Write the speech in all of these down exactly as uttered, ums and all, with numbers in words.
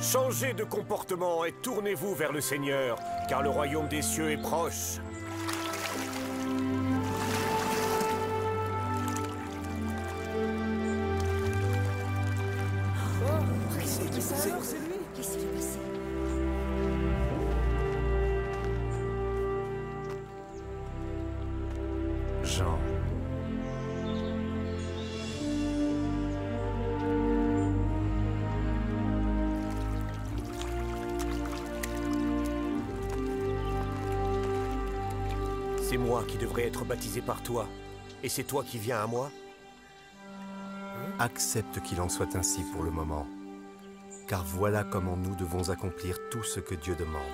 Changez de comportement et tournez-vous vers le Seigneur, car le royaume des cieux est proche. Jean. C'est moi qui devrais être baptisé par toi. Et c'est toi qui viens à moi? Accepte qu'il en soit ainsi pour le moment. Car voilà comment nous devons accomplir tout ce que Dieu demande.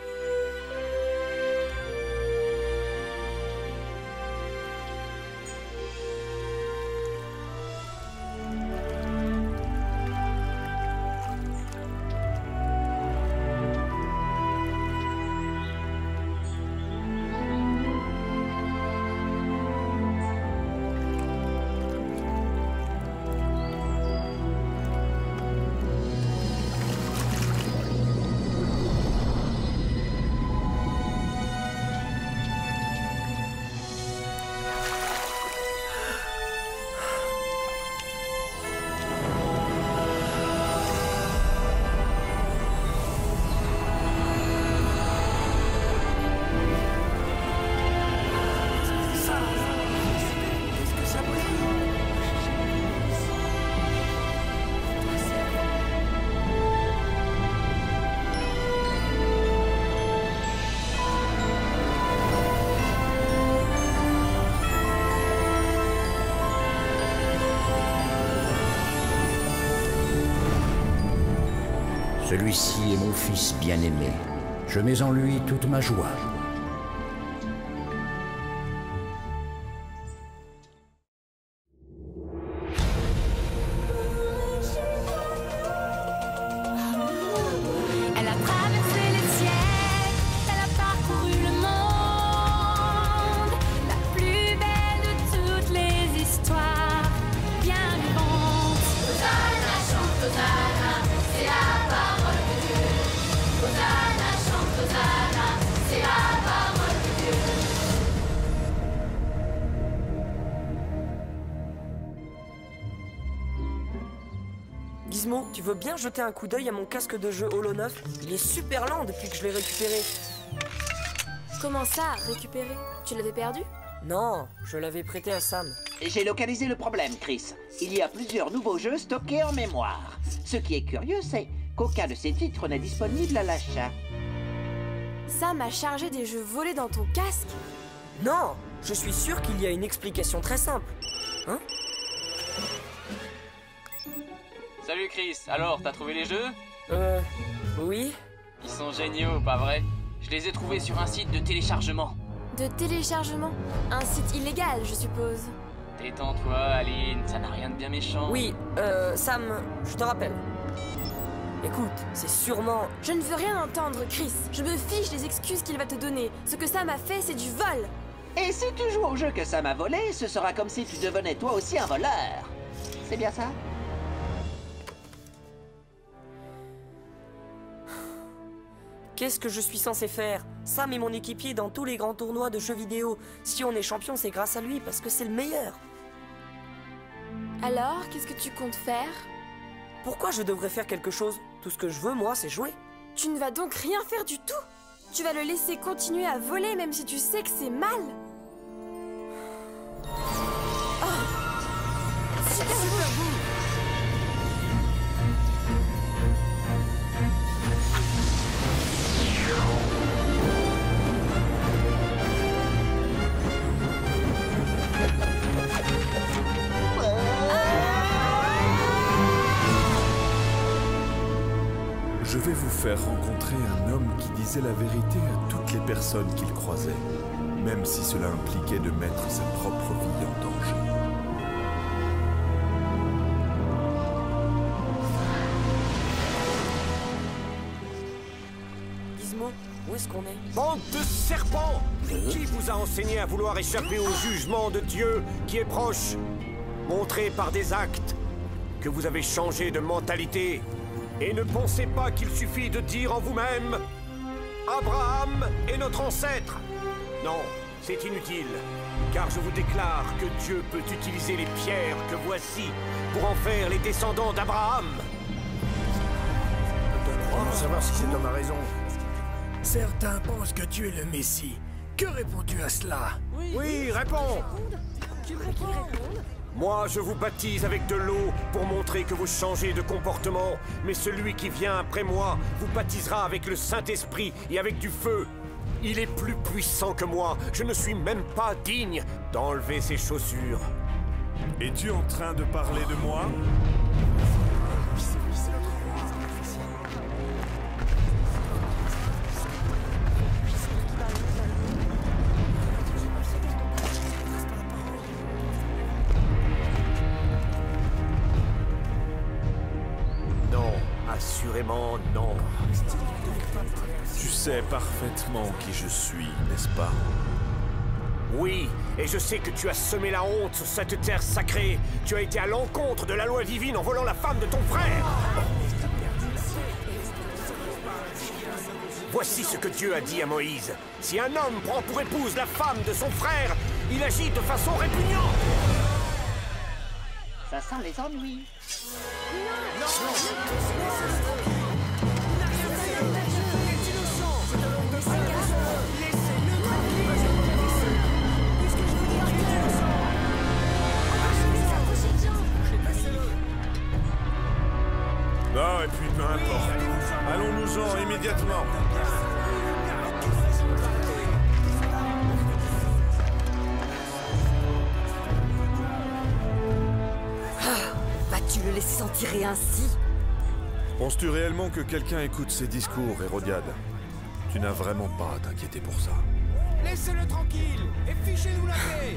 Celui-ci est mon fils bien-aimé. Je mets en lui toute ma joie. Elle a traversé les siècles, elle a parcouru le monde, la plus belle de toutes les histoires, bien vivante. Hosanna, chante Hosanna, c'est la parole de Dieu. Hosanna, chante Hosanna, c'est la parole de Dieu. Gizmo, tu veux bien jeter un coup d'œil à mon casque de jeu Holo neuf? Il est super lent depuis que je l'ai récupéré. Comment ça, récupérer? Tu l'avais perdu? Non, je l'avais prêté à Sam. J'ai localisé le problème, Chris. Il y a plusieurs nouveaux jeux stockés en mémoire. Ce qui est curieux, c'est qu'aucun de ces titres n'est disponible à l'achat. Sam a chargé des jeux volés dans ton casque? Non, je suis sûr qu'il y a une explication très simple. Hein? Salut Chris, alors t'as trouvé les jeux? Euh... Oui? Ils sont géniaux, pas vrai? Je les ai trouvés sur un site de téléchargement. De téléchargement? Un site illégal, je suppose. Détends-toi, Aline, ça n'a rien de bien méchant. Oui, euh, Sam, je te rappelle. Écoute, c'est sûrement... Je ne veux rien entendre, Chris. Je me fiche des excuses qu'il va te donner. Ce que Sam a fait, c'est du vol. Et si tu joues au jeu que Sam a volé, ce sera comme si tu devenais toi aussi un voleur. C'est bien ça? Qu'est-ce que je suis censé faire? Sam est mon équipier dans tous les grands tournois de jeux vidéo. Si on est champion, c'est grâce à lui, parce que c'est le meilleur. Alors, qu'est-ce que tu comptes faire? Pourquoi je devrais faire quelque chose? Tout ce que je veux, moi, c'est jouer. Tu ne vas donc rien faire du tout? Tu vas le laisser continuer à voler même si tu sais que c'est mal? Oh, super beau. Je vais vous faire rencontrer un homme qui disait la vérité à toutes les personnes qu'il croisait, même si cela impliquait de mettre sa propre vie en danger. Gizmo, où est-ce qu'on est? Bande de serpents! Qui vous a enseigné à vouloir échapper au jugement de Dieu qui est proche? Montrez par des actes que vous avez changé de mentalité. Et ne pensez pas qu'il suffit de dire en vous-même « Abraham est notre ancêtre ». Non, c'est inutile, car je vous déclare que Dieu peut utiliser les pierres que voici pour en faire les descendants d'Abraham. On veut savoir si cet homme a raison. Certains pensent que tu es le Messie. Que réponds-tu à cela? Oui, oui, réponds. Moi, je vous baptise avec de l'eau pour montrer que vous changez de comportement. Mais celui qui vient après moi vous baptisera avec le Saint-Esprit et avec du feu. Il est plus puissant que moi. Je ne suis même pas digne d'enlever ses chaussures. Es-tu en train de parler de moi? Assurément non. Tu sais parfaitement qui je suis, n'est-ce pas? Oui, et je sais que tu as semé la honte sur cette terre sacrée. Tu as été à l'encontre de la loi divine en volant la femme de ton frère. Voici ce que Dieu a dit à Moïse. Si un homme prend pour épouse la femme de son frère, il agit de façon répugnante. Ça sent les ennuis. Non, et puis peu importe. Allons-nous-en immédiatement. Vas-tu le laisser s'en tirer ainsi? Penses-tu réellement que quelqu'un écoute ces discours, Hérodiade? Tu n'as vraiment pas à t'inquiéter pour ça. Laissez-le tranquille et fichez-nous la paix.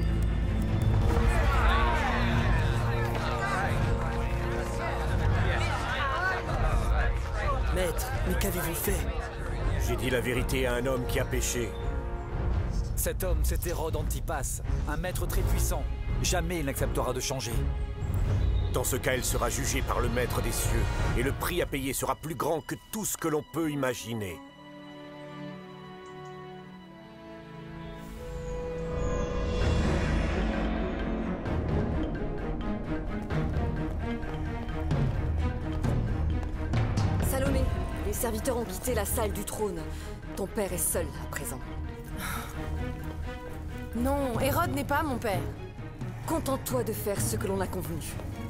Maître, mais qu'avez-vous fait? J'ai dit la vérité à un homme qui a péché. Cet homme, c'est Hérode Antipas, un maître très puissant. Jamais il n'acceptera de changer. Dans ce cas, il sera jugé par le Maître des cieux, et le prix à payer sera plus grand que tout ce que l'on peut imaginer. Salomé, les serviteurs ont quitté la salle du trône. Ton père est seul à présent. Non, Hérode n'est pas mon père. Contente-toi de faire ce que l'on a convenu.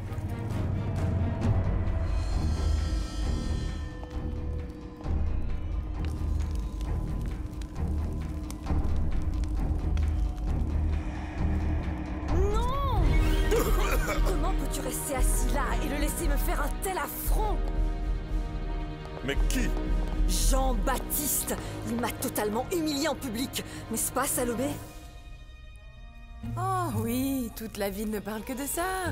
Non! Comment peux-tu rester assis là et le laisser me faire un tel affront? Mais qui? Jean-Baptiste! Il m'a totalement humilié en public, n'est-ce pas, Salomé? Oh oui, toute la ville ne parle que de ça.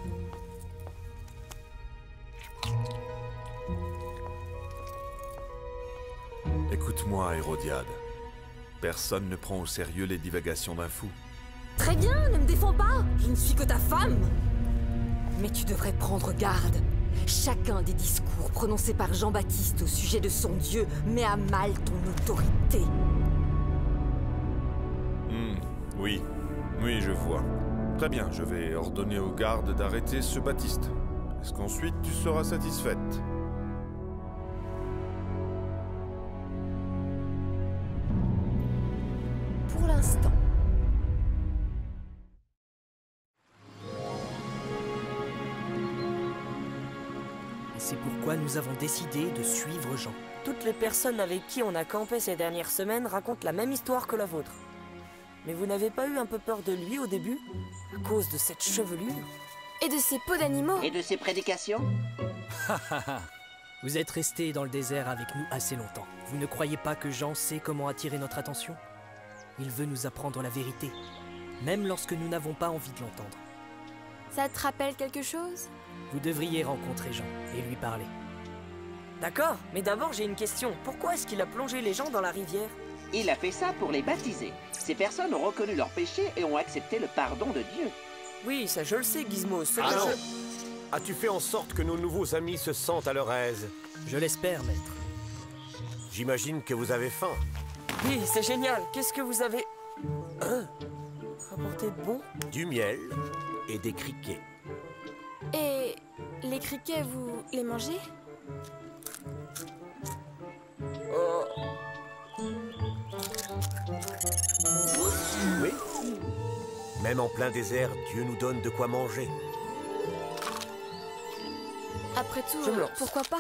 Écoute-moi, Hérodiade. Personne ne prend au sérieux les divagations d'un fou. Très bien, ne me défends pas. Je ne suis que ta femme. Mais tu devrais prendre garde. Chacun des discours prononcés par Jean-Baptiste au sujet de son Dieu met à mal ton autorité. Hmm, oui. Oui, je vois. Très bien, je vais ordonner aux gardes d'arrêter ce Baptiste. Est-ce qu'ensuite tu seras satisfaite? Pour l'instant. Et c'est pourquoi nous avons décidé de suivre Jean. Toutes les personnes avec qui on a campé ces dernières semaines racontent la même histoire que la vôtre. Mais vous n'avez pas eu un peu peur de lui au début? À cause de cette chevelure? Et de ces peaux d'animaux? Et de ses prédications? Vous êtes restés dans le désert avec nous assez longtemps. Vous ne croyez pas que Jean sait comment attirer notre attention? Il veut nous apprendre la vérité, même lorsque nous n'avons pas envie de l'entendre. Ça te rappelle quelque chose? Vous devriez rencontrer Jean et lui parler. D'accord, mais d'abord j'ai une question. Pourquoi est-ce qu'il a plongé les gens dans la rivière? Il a fait ça pour les baptiser. Ces personnes ont reconnu leurs péchés et ont accepté le pardon de Dieu. Oui, ça je le sais, Gizmo. Ce Ah que non. je... As-tu fait en sorte que nos nouveaux amis se sentent à leur aise? Je l'espère, maître. J'imagine que vous avez faim. Oui, c'est génial. Qu'est-ce que vous avez... Hein? Rapporté de bon? Du miel et des criquets. Et les criquets, vous les mangez? Oh. Oui. Même en plein désert, Dieu nous donne de quoi manger. Après tout, Je me lance. pourquoi pas?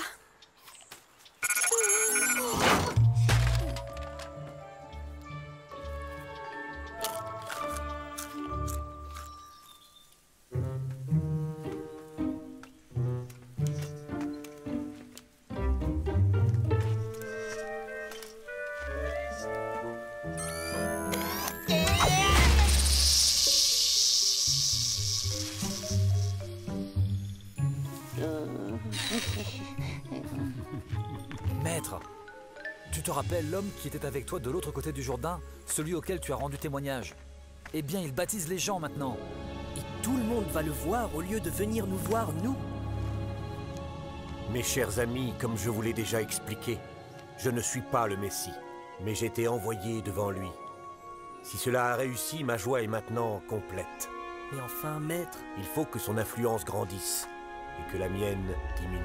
Maître, tu te rappelles l'homme qui était avec toi de l'autre côté du Jourdain, celui auquel tu as rendu témoignage? Eh bien, il baptise les gens maintenant. Et tout le monde va le voir au lieu de venir nous voir, nous. Mes chers amis, comme je vous l'ai déjà expliqué, je ne suis pas le Messie, mais j'ai été envoyé devant lui. Si cela a réussi, ma joie est maintenant complète. Mais enfin, maître... Il faut que son influence grandisse et que la mienne diminue.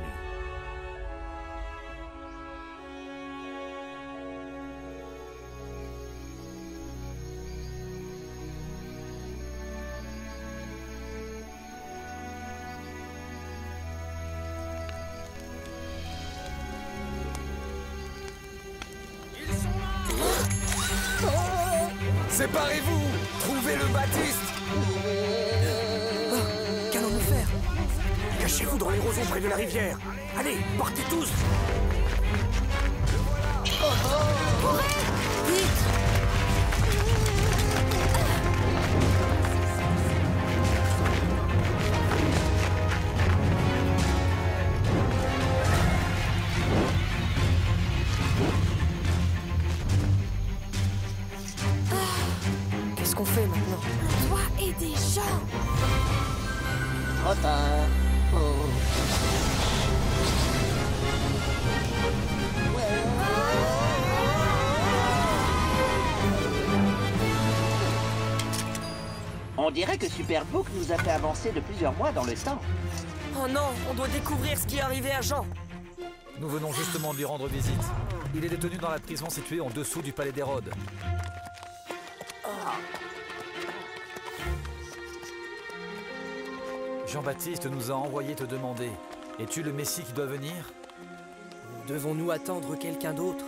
Séparez-vous! Trouvez le Baptiste! Oh, qu'allons-nous faire? Cachez-vous dans les roseaux près de la rivière! Allez, partez tous! Oh, oh. Courez! Vite! Qu'est-ce qu'on fait maintenant? On doit aider Jean! Trop tard. Oh. On dirait que Superbook nous a fait avancer de plusieurs mois dans le temps. Oh non, on doit découvrir ce qui est arrivé à Jean. Nous venons justement de lui rendre visite. Il est détenu dans la prison située en dessous du palais d'Hérode. Jean-Baptiste nous a envoyé te demander, es-tu le Messie qui doit venir? Devons-nous attendre quelqu'un d'autre?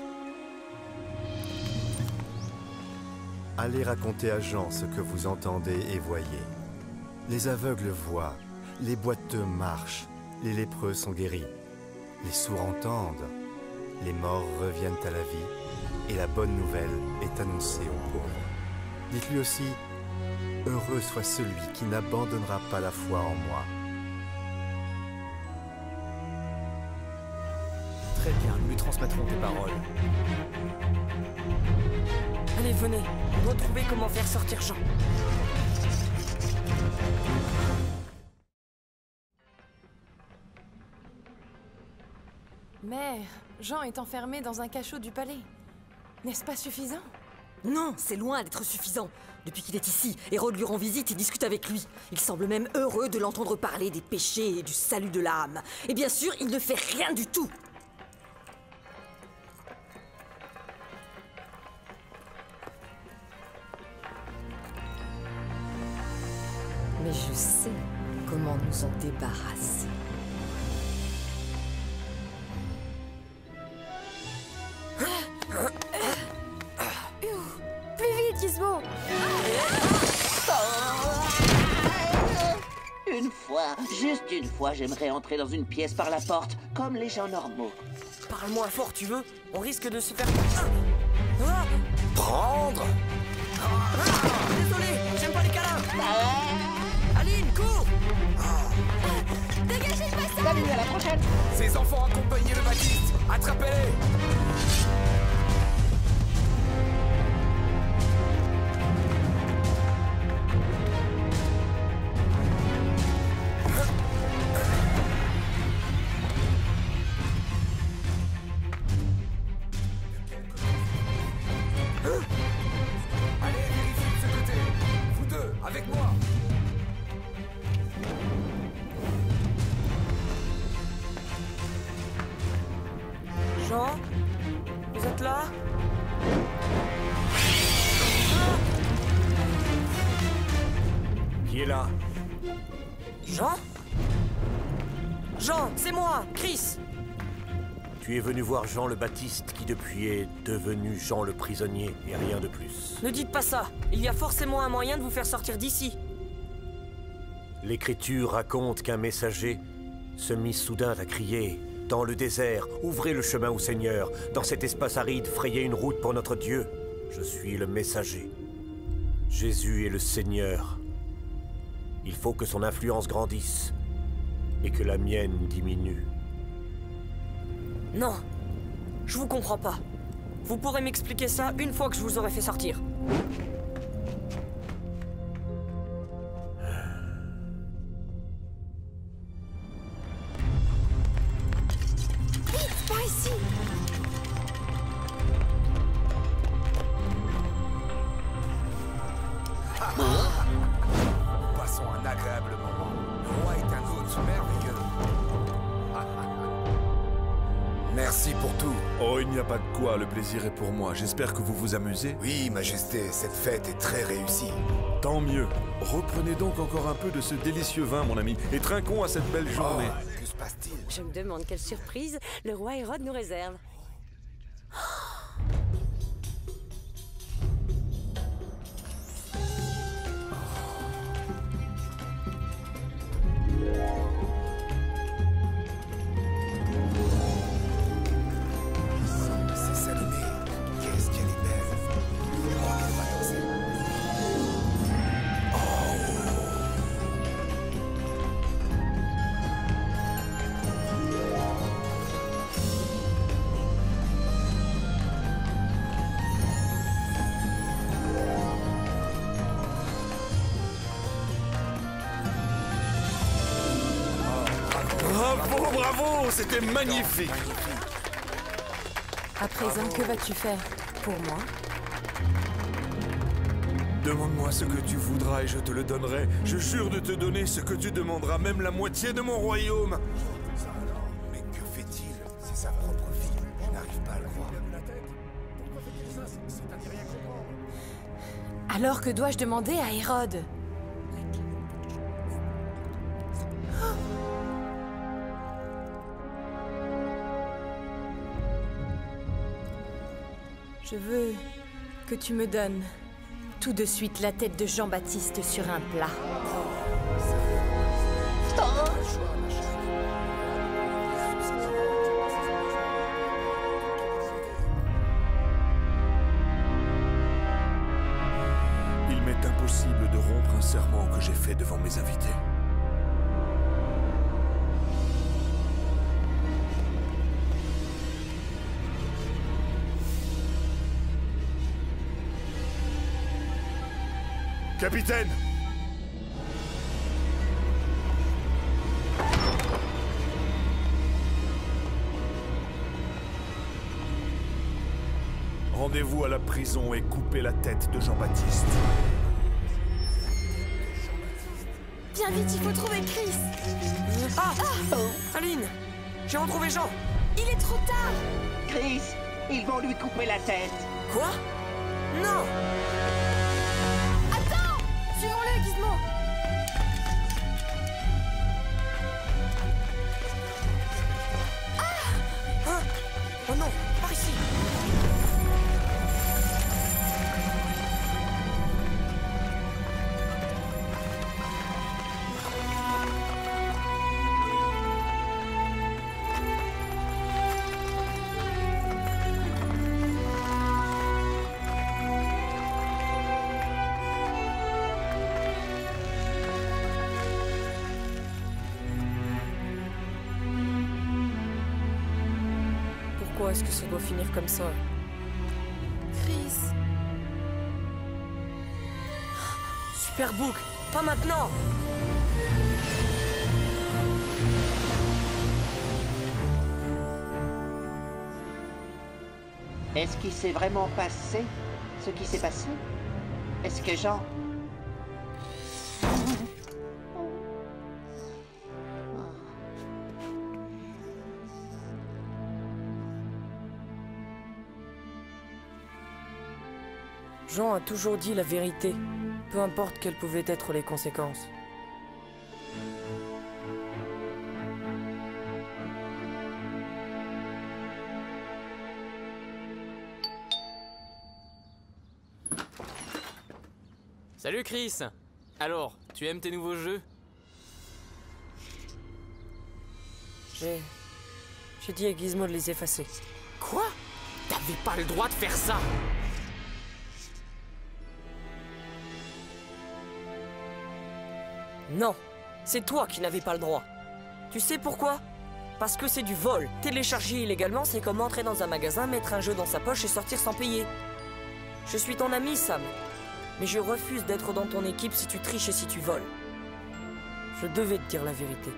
Allez raconter à Jean ce que vous entendez et voyez. Les aveugles voient, les boiteux marchent, les lépreux sont guéris, les sourds entendent, les morts reviennent à la vie, et la bonne nouvelle est annoncée aux pauvres. Dites-lui aussi, heureux soit celui qui n'abandonnera pas la foi en moi. Très bien, nous lui transmettrons tes paroles. Allez, venez, on doit trouver comment faire sortir Jean. Mère, Jean est enfermé dans un cachot du palais. N'est-ce pas suffisant? Non, c'est loin d'être suffisant. Depuis qu'il est ici, Hérode lui rend visite et discute avec lui. Il semble même heureux de l'entendre parler des péchés et du salut de l'âme. Et bien sûr, il ne fait rien du tout. Mais je sais comment nous en débarrasser. Plus vite, Gizmo! Une fois, juste une fois, j'aimerais entrer dans une pièce par la porte, comme les gens normaux. Parle moins fort, tu veux? On risque de se faire... Ah! Prendre? Ah! Désolé, j'aime pas les câlins! Aline, cours! Dégagez le passage! Salut, à la prochaine! Ces enfants accompagnez le Baptiste! Attrapez-les! Jean? Vous êtes là? Qui est là? Jean? Jean, c'est moi, Chris! Tu es venu voir Jean le Baptiste qui depuis est devenu Jean le prisonnier et rien de plus. Ne dites pas ça! Il y a forcément un moyen de vous faire sortir d'ici. L'Écriture raconte qu'un messager se mit soudain à crier « Dans le désert, ouvrez le chemin au Seigneur. Dans cet espace aride, frayez une route pour notre Dieu. Je suis le messager. Jésus est le Seigneur. Il faut que son influence grandisse et que la mienne diminue. » Non, je vous comprends pas. Vous pourrez m'expliquer ça une fois que je vous aurai fait sortir. Vite, par ici! Passons un agréable moment. Le roi est un hôte merveilleux. Merci pour tout. Oh, il n'y a pas de quoi, le plaisir est pour moi. J'espère que vous vous amusez. Oui, Majesté, cette fête est très réussie. Tant mieux. Reprenez donc encore un peu de ce délicieux vin, mon ami, et trinquons à cette belle journée. Oh, que se passe-t-il? Je me demande quelle surprise le roi Hérode nous réserve. C'est Salomé. Qu'est-ce qu'elle est belle. Je crois qu'elle va danser. Bravo, bravo, c'était magnifique. À présent, que vas-tu faire pour moi? Demande-moi ce que tu voudras et je te le donnerai. Je jure de te donner ce que tu demanderas, même la moitié de mon royaume. Mais que fait-il? C'est sa propre fille. Je n'arrive pas à le croire. Alors que dois-je demander à Hérode? Je veux que tu me donnes tout de suite la tête de Jean-Baptiste sur un plat. Il m'est impossible de rompre un serment que j'ai fait devant mes invités. Capitaine! Rendez-vous à la prison et coupez la tête de Jean-Baptiste. Viens vite, il faut trouver Chris. Ah, ah Aline, j'ai retrouvé Jean. Il est trop tard. Chris, ils vont lui couper la tête. Quoi? Non. Attends! Suivons-le, Gizmo. Hein? Oh non, par ici. Pourquoi est-ce que ça doit finir comme ça? Chris. Superbook, pas maintenant. Est-ce qu'il s'est vraiment passé ce qui s'est passé? Est-ce que Jean... Jean a toujours dit la vérité, peu importe quelles pouvaient être les conséquences. Salut Chris. Alors, tu aimes tes nouveaux jeux? J'ai... J'ai dit à Gizmo de les effacer. Quoi? T'avais pas le droit de faire ça! Non, c'est toi qui n'avais pas le droit. Tu sais pourquoi? Parce que c'est du vol. Télécharger illégalement, c'est comme entrer dans un magasin, mettre un jeu dans sa poche et sortir sans payer. Je suis ton ami, Sam. Mais je refuse d'être dans ton équipe si tu triches et si tu voles. Je devais te dire la vérité.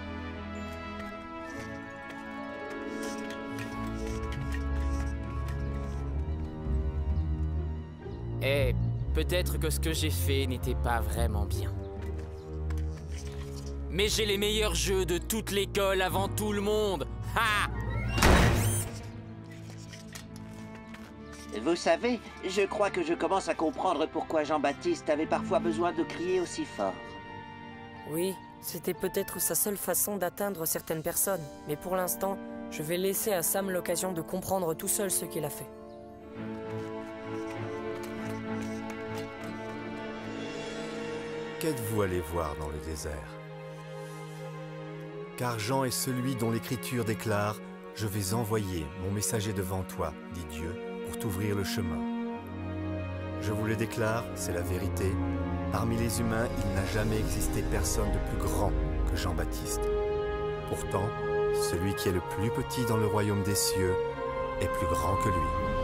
Eh, peut-être que ce que j'ai fait n'était pas vraiment bien. Mais j'ai les meilleurs jeux de toute l'école avant tout le monde. Ha! Vous savez, je crois que je commence à comprendre pourquoi Jean-Baptiste avait parfois besoin de crier aussi fort. Oui, c'était peut-être sa seule façon d'atteindre certaines personnes. Mais pour l'instant, je vais laisser à Sam l'occasion de comprendre tout seul ce qu'il a fait. Qu'êtes-vous allé voir dans le désert? Car Jean est celui dont l'Écriture déclare « Je vais envoyer mon messager devant toi, dit Dieu, pour t'ouvrir le chemin. » Je vous le déclare, c'est la vérité. Parmi les humains, il n'a jamais existé personne de plus grand que Jean-Baptiste. Pourtant, celui qui est le plus petit dans le royaume des cieux est plus grand que lui.